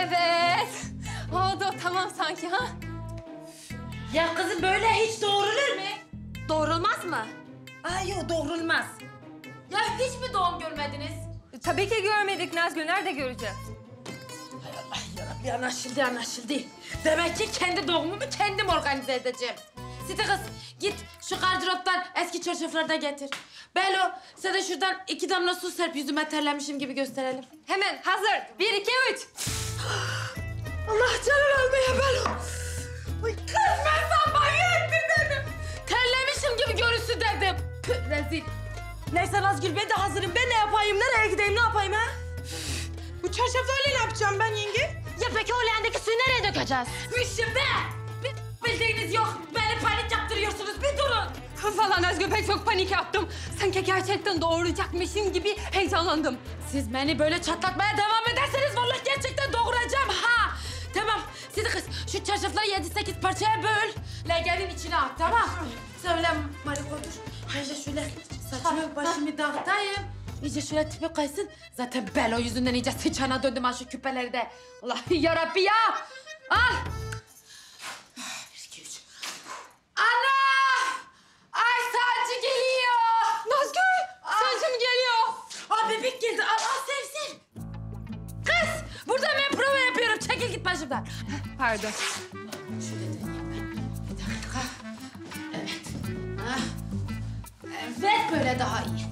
Evet. Oldu tamam sanki ha? Ya kızım böyle hiç doğrulur mu? Doğrulmaz mı? Ay yok doğrulmaz. Ya hiç mi doğum görmediniz? Tabii ki görmedik Nazgül. Nerede göreceğiz? Ay yarabbi anlaşıldı. Demek ki kendi doğumumu kendim organize edeceğim. Siti kız git şu gardıroptan eski çarşaflardan getir. Belo sen de şuradan 2 damla su serp yüzüme terlemişim gibi gösterelim. Hemen hazır. 1, 2, 3. Allah canını almaya Belo. Ay kız ben sana manyak dedim. Terlemişim gibi görünsün dedim. Püh, rezil. Neyse Nazgül ben de hazırım. Ben ne yapayım? Nereye gideyim? Ne yapayım ha? Bu çarşaflarla ne yapacağım ben yenge? Ya peki o leğendeki suyu nereye dökeceğiz? Mişim be! Bir bildiğiniz yok. Beni panik yaptırıyorsunuz. Bir durun. Falan Nazgül pek çok panik yaptım. Sanki gerçekten doğuracakmışım gibi heyecanlandım. Siz beni böyle çatlatmaya devam ederseniz vallahi gerçekten doğuracağım ha. Tamam. Sizi kız şu çarşafları 7-8 parçaya böl. Leğenin içine at tamam. Söyle Mariko dur. Ayrıca şöyle saçımı başımı dağıtayım. İyice şöyle tipi kaysın. Zaten Belo yüzünden iyice sıçana döndüm ha şu küpeleri de. Allah yarabbi ya. Al. 1, 2, 3. Ana! Ay sancı geliyor. Nazgül! Sancım geliyor. Aa bebek geldi. Al sevsin. Kız burada ben prova yapıyorum. Çekil git başımdan. Pardon. Şöyle deneyeyim ben. Bir dakika. Evet. Ah. Evet böyle daha iyi.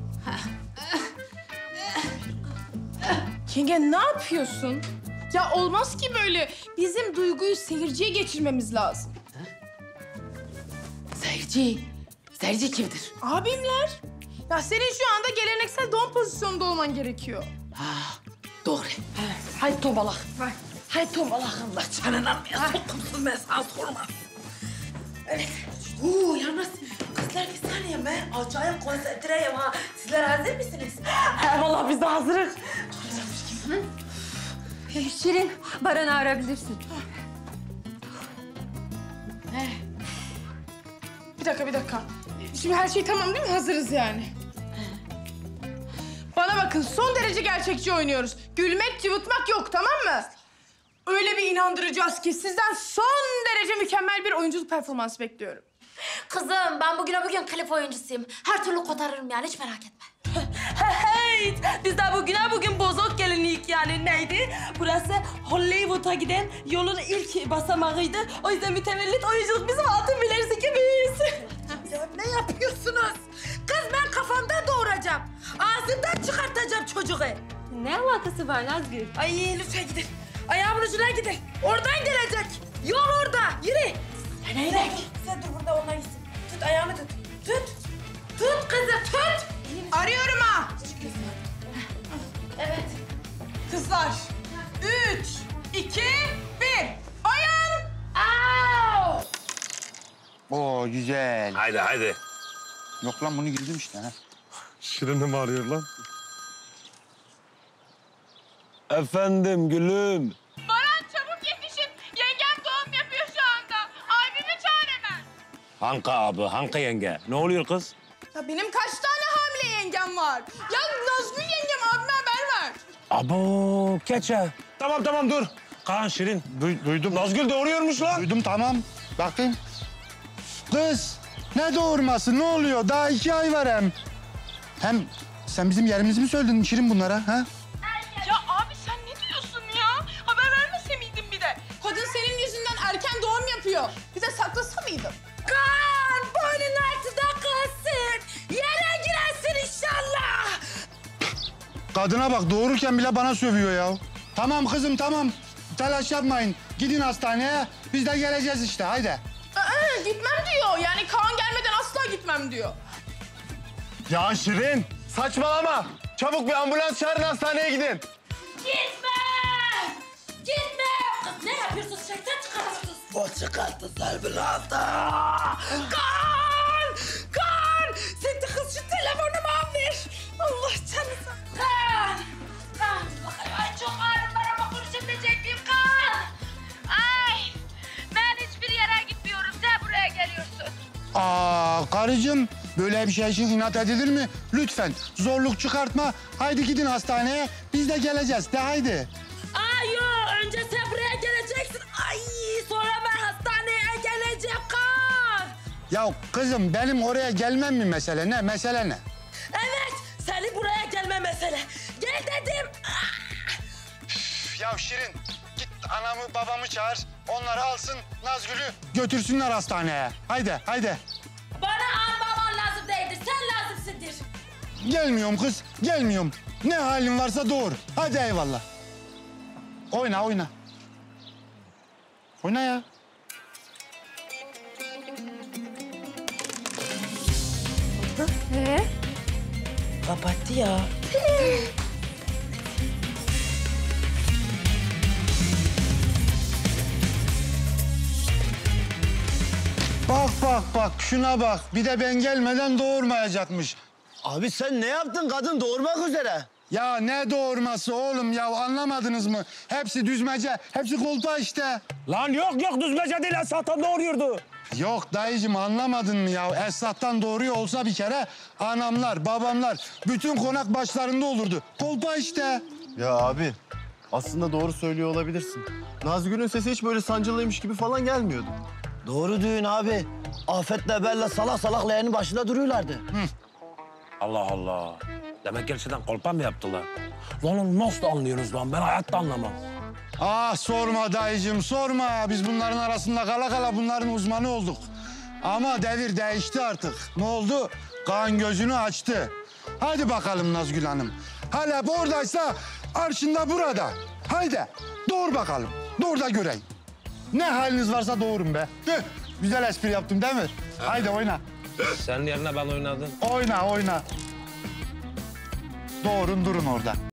Yenge ne yapıyorsun? Ya olmaz ki böyle. Bizim duyguyu seyirciye geçirmemiz lazım. Seyirci kimdir? Abimler. Ya senin şu anda geleneksel doğum pozisyonunda olman gerekiyor. Doğru. Evet. Haydi tombalak. Haydi tombalak. Allah canını almaya sokumsun ben sana sormaz. Evet. Yalnız kızlar bir saniye ben acayip konsantreyim ha. Sizler hazır mısınız? He vallahi biz de hazırız. Şirin, Baran'ı arayabilirsin. Bir dakika. Şimdi her şey tamam değil mi? Hazırız yani. Bana bakın son derece gerçekçi oynuyoruz. Gülmek, cıvıtmak yok tamam mı? Öyle bir inandıracağız ki sizden son derece mükemmel bir oyunculuk performansı bekliyorum. Kızım ben bugün klip oyuncusuyum. Her türlü kotarırım yani hiç merak etme. Hey, biz de bugün bozok gelinlik yani neydi? Burası Hollywood'a giden yolun ilk basamağıydı. O yüzden mütevellit oyunculuk bizim altın bileriz ikimiz. Ya ne yapıyorsunuz? Kız ben kafamda doğuracağım. Ağzımdan çıkartacağım çocuğu. Ne alakası var Nazgül? Ay lütfen gidin. Ayağımın ucuna gidin. Oradan gelecek. Yol orada. Yürü. Sen dur burada onlar gitsin. Tut ayağımı tut. Tut. Tut kızım tut. Arıyorum ha. Evet. Kızlar. 3, 2, 1. Oyun. Au! Oo güzel. Haydi. Yok lan bunu güldüm işte ha. Şirin'i mi arıyor lan? Efendim gülüm. Baran çabuk yetişin. Yengem doğum yapıyor şu anda. Abimi çağır hemen. Hanka yenge? Ne oluyor kız? Ya benim kaç tane hamile yengem var? Ya Nazgül yengem abime haber ver. Abo keçe. Tamam dur. Kaan Şirin duydum. Nazgül doğuruyormuş lan. Duydum tamam. Bakayım. Kız ne doğurması ne oluyor? Daha 2 ay var hem. Hem sen bizim yerimizi mi söyledin Şirin bunlara ha? Ya abi sen ne diyorsun ya? Haber vermese miydin bir de? Kadın senin yüzünden erken doğum yapıyor. Bize saklasa mıydın? Kan boynun altında kalsın. Yere girersin inşallah. Kadına bak doğururken bile bana sövüyor ya. Tamam kızım tamam. Telaş yapmayın. Gidin hastaneye. Biz de geleceğiz işte haydi. Gitmem diyor. Yani Kaan gelmeden asla gitmem diyor. Ya Şirin saçmalama. Çabuk bir ambulans çağırın hastaneye gidin. Gitme. Kız ne yapıyorsun? Şeytan çıkartıyorsun. O çıkarttı Serbilata. Kan. Sen de kız şu telefonumu al ver. Allah canını. Kan. Ay çok ağrım var ama konuşabilecek Kan. Ay. Ben hiçbir yere gitmiyorum. Sen buraya geliyorsun. Karıcığım böyle bir şey için inat edilir mi? Lütfen zorluk çıkartma. Haydi gidin hastaneye. Biz de geleceğiz de haydi. Yok. Ya kızım benim oraya gelmem mi mesele ne? Mesele ne? Evet, seni buraya gelme mesele. Gel dedim. Ya Şirin git anamı babamı çağır. Onları alsın Nazgül'ü götürsünler hastaneye. Haydi haydi. Bana an baban lazım değildir. Sen lazımsındır. Gelmiyorum kız gelmiyorum. Ne halin varsa doğur. Hadi eyvallah. Oyna oyna. Oyna ya. Kapattı ya. Bak bak bak şuna bak. Bir de ben gelmeden doğurmayacakmış. Abi sen ne yaptın? Kadın doğurmak üzere. Ya ne doğurması oğlum ya anlamadınız mı? Hepsi düzmece, hepsi kolpa işte. Lan yok düzmece değil Esat'tan doğuruyordu. Yok dayıcım anlamadın mı ya? Esnaftan doğruyor olsa bir kere anamlar, babamlar bütün konak başlarında olurdu. Kolpa işte. Ya abi aslında doğru söylüyor olabilirsin. Nazgül'ün sesi hiç böyle sancılıymış gibi falan gelmiyordu. Doğru düğün abi. Afet'le Bella salak salak leğenin başında duruyorlardı. Allah Allah. Demek gerçekten kolpa mı yaptılar? Lan onu nasıl anlıyorsunuz lan? Ben hayatta anlamam. Ah sorma dayıcım sorma. Biz bunların arasında kala kala bunların uzmanı olduk. Ama devir değişti artık. Ne oldu? Kaan gözünü açtı. Hadi bakalım Nazgül Hanım. Hala oradaysa arşında burada. Haydi doğur bakalım. Doğur da göreyim. Ne haliniz varsa doğurun be. Tüh, güzel espri yaptım değil mi? Haydi oyna. Senin yerine ben oynadım. Oyna oyna. Doğurun durun orada.